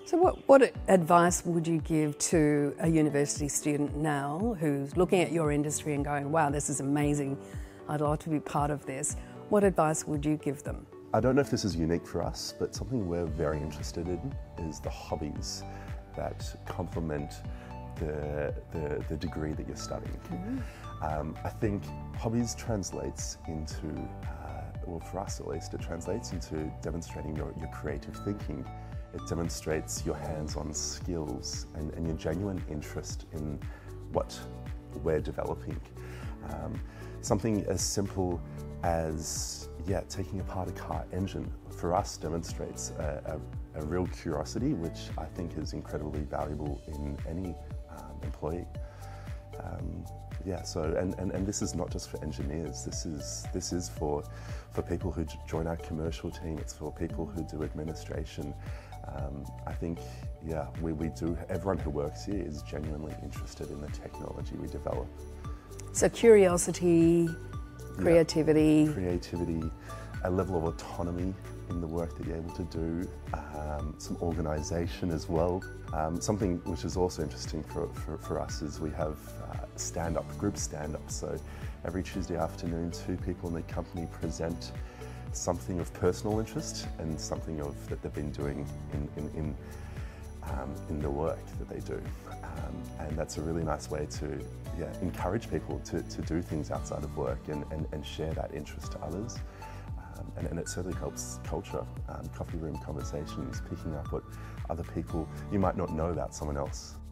So what advice would you give to a university student now who's looking at your industry and going, wow, this is amazing, I'd like to be part of this. What advice would you give them? I don't know if this is unique for us, but something we're very interested in is the hobbies that complement the degree that you're studying. I think hobbies translates into, well for us at least, it translates into demonstrating your creative thinking. It demonstrates your hands-on skills and your genuine interest in what we're developing. Something as simple as taking apart a car engine for us demonstrates a real curiosity, which I think is incredibly valuable in any employee. And this is not just for engineers. This is for people who join our commercial team. It's for people who do administration. I think, we do. Everyone who works here is genuinely interested in the technology we develop. So curiosity, creativity. Creativity, a level of autonomy in the work that you're able to do, some organisation as well. Something which is also interesting for us is we have group stand-ups. So every Tuesday afternoon, 2 people in the company present something of personal interest and something that they've been doing in the work that they do. And that's a really nice way to encourage people to do things outside of work and share that interest to others. And it certainly helps culture, coffee room conversations, picking up what other people you might not know about someone else.